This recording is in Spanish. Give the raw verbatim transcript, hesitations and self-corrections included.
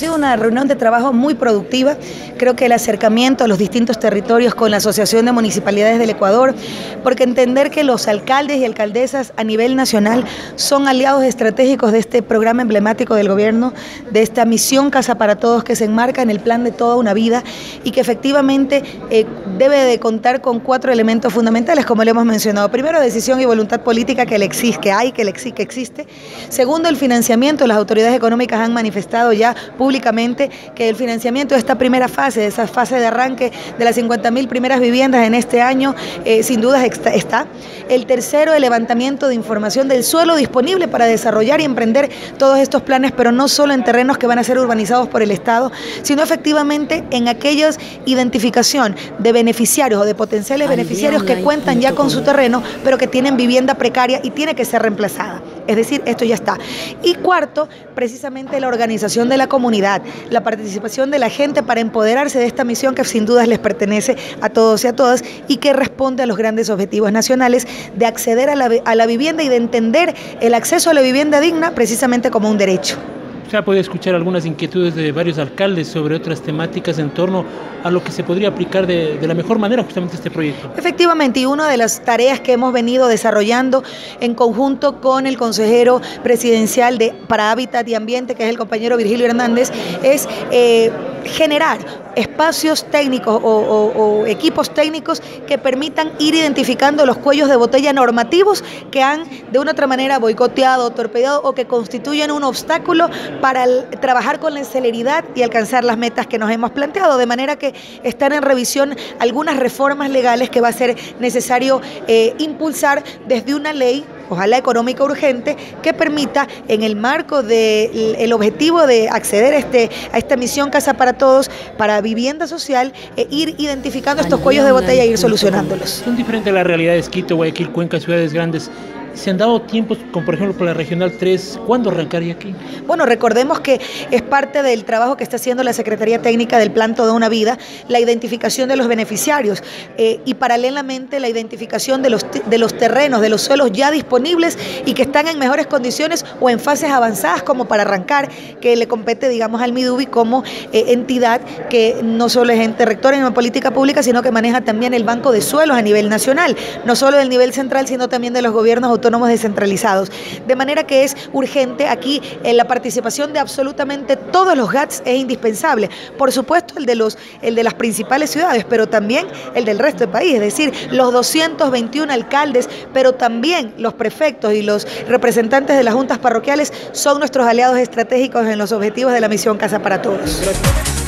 sido una reunión de trabajo muy productiva. Creo que el acercamiento a los distintos territorios con la Asociación de Municipalidades del Ecuador, porque entender que los alcaldes y alcaldesas a nivel nacional son aliados estratégicos de este programa emblemático del gobierno, de esta misión Casa para Todos que se enmarca en el plan de toda una vida y que efectivamente eh, debe de contar con cuatro elementos fundamentales, como le hemos mencionado. Primero, decisión y voluntad política que, le existe, que hay, que, le existe, que existe. Segundo, el financiamiento. Las autoridades económicas han manifestado ya públicamente que el financiamiento de esta primera fase, de esa fase de arranque de las cincuenta mil primeras viviendas en este año, eh, sin duda está. El tercero, el levantamiento de información del suelo disponible para desarrollar y emprender todos estos planes, pero no solo en terrenos que van a ser urbanizados por el Estado, sino efectivamente en aquellas identificación de beneficiarios o de potenciales beneficiarios que cuentan ya con su terreno, pero que tienen vivienda precaria y tiene que ser reemplazada. Es decir, esto ya está. Y cuarto, precisamente la organización de la comunidad, la participación de la gente para empoderarse de esta misión que sin dudas les pertenece a todos y a todas y que responde a los grandes objetivos nacionales de acceder a la, a la vivienda y de entender el acceso a la vivienda digna precisamente como un derecho. Se ha podido escuchar algunas inquietudes de varios alcaldes sobre otras temáticas en torno a lo que se podría aplicar de, de la mejor manera justamente este proyecto. Efectivamente, y una de las tareas que hemos venido desarrollando en conjunto con el consejero presidencial de, para Hábitat y Ambiente, que es el compañero Virgilio Hernández, es eh, generar espacios técnicos o, o, o equipos técnicos que permitan ir identificando los cuellos de botella normativos que han de una otra manera boicoteado, torpedeado o que constituyen un obstáculo para el, trabajar con la celeridad y alcanzar las metas que nos hemos planteado, de manera que están en revisión algunas reformas legales que va a ser necesario eh, impulsar desde una ley, ojalá económica urgente, que permita en el marco del objetivo de acceder a, este, a esta misión Casa para Todos, para vivienda social, eh, ir identificando estos cuellos de botella e ir solucionándolos. Son diferentes las realidades, Quito, Guayaquil, Cuenca, ciudades grandes. ¿Se han dado tiempos, como por ejemplo por la Regional tres, cuándo arrancaría aquí? Bueno, recordemos que es parte del trabajo que está haciendo la Secretaría Técnica del Plan Toda una Vida, la identificación de los beneficiarios eh, y paralelamente la identificación de los, de los terrenos, de los suelos ya disponibles y que están en mejores condiciones o en fases avanzadas como para arrancar, que le compete, digamos, al MIDUBI como eh, entidad que no solo es ente rector en la política pública, sino que maneja también el banco de suelos a nivel nacional, no solo del nivel central, sino también de los gobiernos autónomos autónomos descentralizados. De manera que es urgente aquí eh, la participación de absolutamente todos los G A Ts es indispensable. Por supuesto el de, los, el de las principales ciudades, pero también el del resto del país, es decir, los doscientos veintiún alcaldes, pero también los prefectos y los representantes de las juntas parroquiales son nuestros aliados estratégicos en los objetivos de la misión Casa para Todos. Gracias.